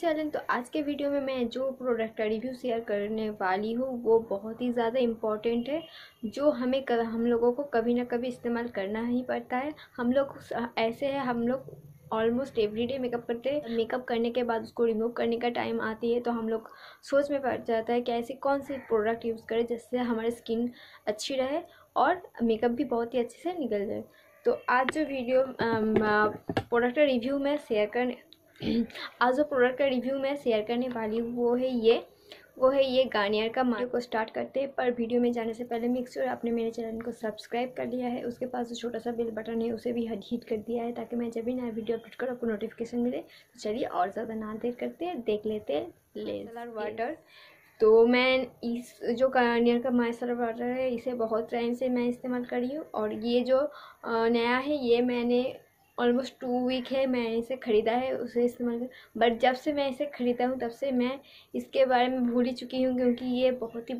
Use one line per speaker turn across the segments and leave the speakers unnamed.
Channel. तो आज के वीडियो में मैं जो प्रोडक्ट का रिव्यू शेयर करने वाली हूँ वो बहुत ही ज़्यादा इम्पॉर्टेंट है, जो हम लोगों को कभी ना कभी इस्तेमाल करना ही पड़ता है। हम लोग ऐसे हैं, हम लोग ऑलमोस्ट एवरीडे मेकअप करते हैं। मेकअप करने के बाद उसको रिमूव करने का टाइम आती है तो हम लोग सोच में पड़ जाता है कि ऐसे कौन से प्रोडक्ट यूज़ करें जिससे हमारी स्किन अच्छी रहे और मेकअप भी बहुत ही अच्छे से निकल जाए। तो आज जो वीडियो प्रोडक्ट का रिव्यू मैं शेयर करने आज जो प्रोडक्ट का रिव्यू मैं शेयर करने वाली हूँ वो है ये गार्नियर का। वीडियो को स्टार्ट करते हैं, पर वीडियो में जाने से पहले मेक श्योर आपने मेरे चैनल को सब्सक्राइब कर लिया है। उसके पास जो छोटा सा बेल बटन है उसे भी हिट कर दिया है ताकि मैं जब भी नया वीडियो अपलोड करूँ आपको नोटिफिकेशन मिले। तो चलिए और ज़्यादा ना देर करते हैं, देख लेते हैं मिसेलर वाटर। तो मैं इस जो गार्नियर का मिसेलर वाटर है इसे बहुत टाइम से मैं इस्तेमाल कर रही हूँ, और ये जो नया है ये मैंने ऑलमोस्ट 2 वीक है मैंने इसे ख़रीदा है, उसे इस्तेमाल कर। बट जब से मैं इसे ख़रीदा हूँ तब से मैं इसके बारे में भूल ही चुकी हूँ, क्योंकि ये बहुत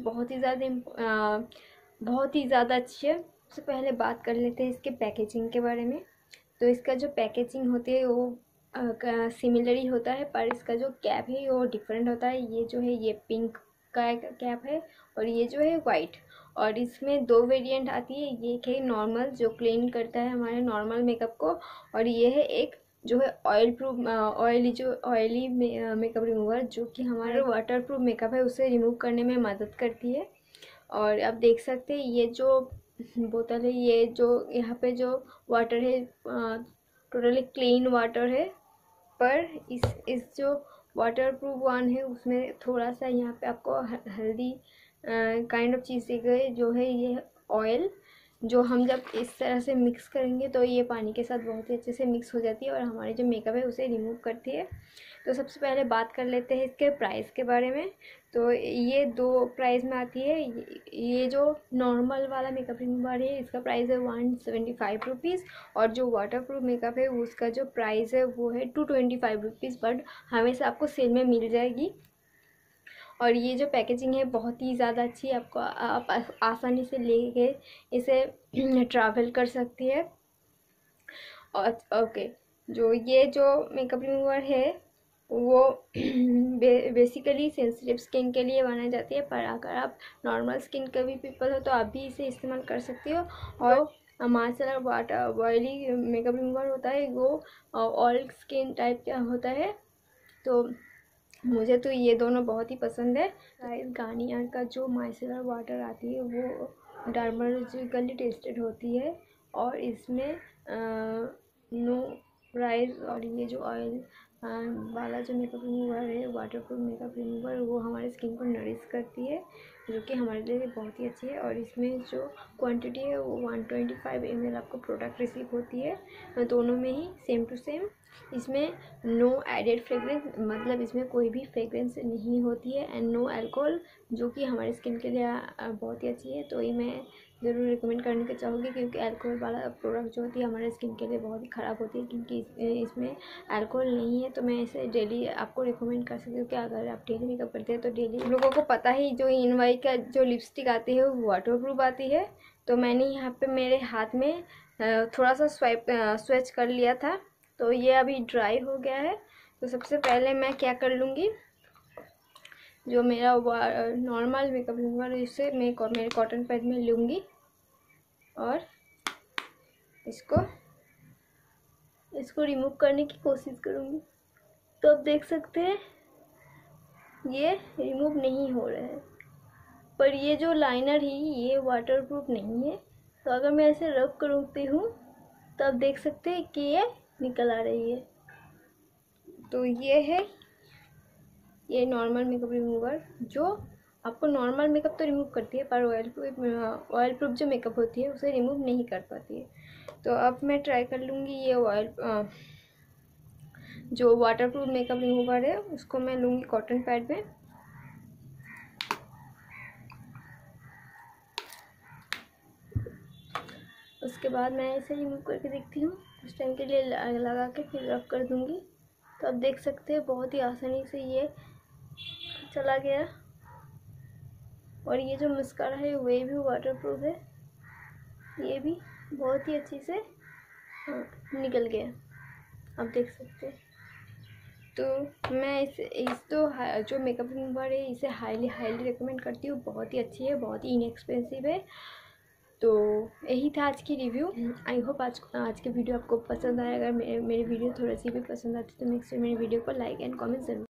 ही ज़्यादा अच्छी है। सबसे पहले बात कर लेते हैं इसके पैकेजिंग के बारे में। तो इसका जो पैकेजिंग होती है वो सिमिलर ही होता है, पर इसका जो कैप है वो डिफरेंट होता है। ये जो है ये पिंक का कैप है और ये जो है वाइट, और इसमें 2 वेरिएंट आती है। ये है नॉर्मल जो क्लीन करता है हमारे नॉर्मल मेकअप को, और ये है एक जो है ऑयली मेकअप रिमूवर, जो कि हमारे वाटर प्रूफ मेकअप है उसे रिमूव करने में मदद करती है। और आप देख सकते हैं ये जो बोतल है, ये जो यहाँ पे जो वाटर है टोटली क्लीन वाटर है, पर इस जो वाटर प्रूफ वन है उसमें थोड़ा सा यहाँ पे आपको हेल्दी काइंड ऑफ चीज़ दी गई, जो है ये ऑयल, जो हम जब इस तरह से मिक्स करेंगे तो ये पानी के साथ बहुत ही अच्छे से मिक्स हो जाती है और हमारे जो मेकअप है उसे रिमूव करती है। तो सबसे पहले बात कर लेते हैं इसके प्राइस के बारे में। तो ये 2 प्राइस में आती है। ये जो नॉर्मल वाला मेकअप रिमूवर है इसका प्राइस है 175 रुपीज़, और जो वाटर प्रूफ मेकअप है उसका जो प्राइस है वो है 225 रुपीज़, बट हमेशा आपको सेल में मिल जाएगी। और ये जो पैकेजिंग है बहुत ही ज़्यादा अच्छी है, आपको आप आसानी से लेके इसे ट्रैवल कर सकती है। और ओके, जो ये जो मेकअप रिमूवर है वो बेसिकली सेंसिटिव स्किन के लिए बनाई जाती है, पर अगर आप नॉर्मल स्किन के भी पीपल हो तो आप भी इसे इस्तेमाल कर सकते हो। और micellar water oily makeup remover होता है वो ऑयल स्किन टाइप का होता है, तो मुझे तो ये दोनों बहुत ही पसंद है। गार्नियर का जो मिसेलर वाटर आती है वो डर्मेटोलॉजिकली टेस्टेड होती है, और इसमें नो प्राइस, और ये जो ऑयल वाला जो मेकअप रिमूवर है वाटर प्रूफ मेकअप रिमूवर वो हमारे स्किन को नरिश करती है, जो कि हमारे लिए बहुत ही अच्छी है। और इसमें जो क्वांटिटी है वो 125 ml आपको प्रोडक्ट रिसीव होती है, दोनों में ही सेम टू सेम। इसमें नो एडेड फ्रेगरेंस, मतलब इसमें कोई भी फ्रेगरेंस नहीं होती है, एंड नो अल्कोहल, जो कि हमारे स्किन के लिए बहुत ही अच्छी है। तो ये मैं ज़रूर रिकमेंड करने के चाहूँगी, क्योंकि अल्कोहल वाला प्रोडक्ट जो होती है हमारे स्किन के लिए बहुत ही ख़राब होती है, क्योंकि इसमें अल्कोहल नहीं है। तो मैं इसे डेली आपको रिकमेंड कर सकती हूँ कि अगर आप डेली मेकअप करते हैं तो डेली। लोगों को पता ही जो इनवाई का जो लिपस्टिक आती है वो वाटर प्रूफ आती है, तो मैंने यहाँ पे मेरे हाथ में थोड़ा सा स्वेच कर लिया था, तो ये अभी ड्राई हो गया है। तो सबसे पहले मैं क्या कर लूँगी, जो मेरा नॉर्मल मेकअप रिमूवर है इससे मैं मेरे कॉटन पैड में लूँगी और इसको रिमूव करने की कोशिश करूँगी। तो आप देख सकते हैं ये रिमूव नहीं हो रहा है, पर ये जो लाइनर ही ये वाटरप्रूफ नहीं है। तो अगर मैं ऐसे रब करती हूँ तो आप देख सकते हैं कि ये निकल आ रही है। तो ये है ये नॉर्मल मेकअप रिमूवर, जो आपको नॉर्मल मेकअप तो रिमूव करती है, पर ऑयल प्रूफ जो मेकअप होती है उसे रिमूव नहीं कर पाती है। तो अब मैं ट्राई कर लूँगी ये जो वाटर प्रूफ मेकअप रिमूवर है उसको मैं लूँगी कॉटन पैड में। उसके बाद मैं इसे रिमूव करके देखती हूँ, कुछ टाइम के लिए लगा के फिर रब कर दूँगी। तो आप देख सकते हैं बहुत ही आसानी से ये चला गया, और ये जो मस्कारा है वही भी वाटरप्रूफ है, ये भी बहुत ही अच्छे से निकल गया, आप देख सकते हैं। तो मैं जो मेकअप रिमूवर है इसे हाईली रिकमेंड करती हूँ। बहुत ही अच्छी है, बहुत ही इनएक्सपेंसिव है। तो यही था आज की रिव्यू। आई होप आज की वीडियो आपको पसंद आया। अगर मेरी वीडियो थोड़ी सी भी पसंद आती तो मेरे वीडियो को लाइक एंड कमेंट ज़रूर